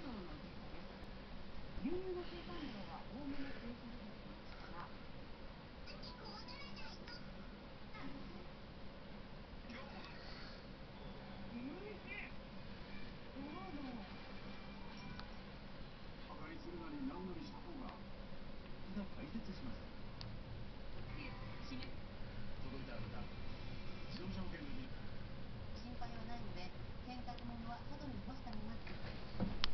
のデータです。牛乳の生産量は